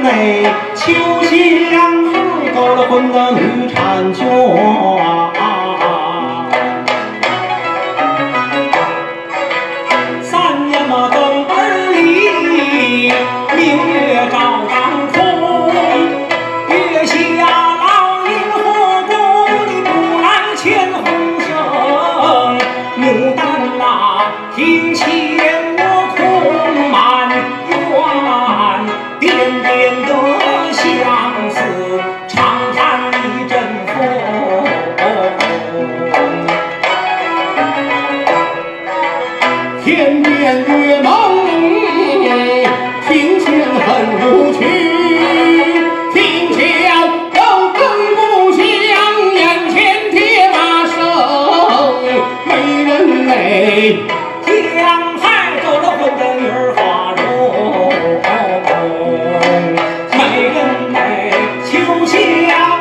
美，秋香还勾了魂的女婵娟。三年嘛灯儿里，明月照当空，月下老鹰火锅的木兰牵红绳，牡丹呐，庭前我空满院，点点的相思，常伴一阵风。天边月蒙，庭前恨无趣。庭前有根故乡，眼前铁马声。美人美，将海勾了魂的女儿花容。美人美，秋香。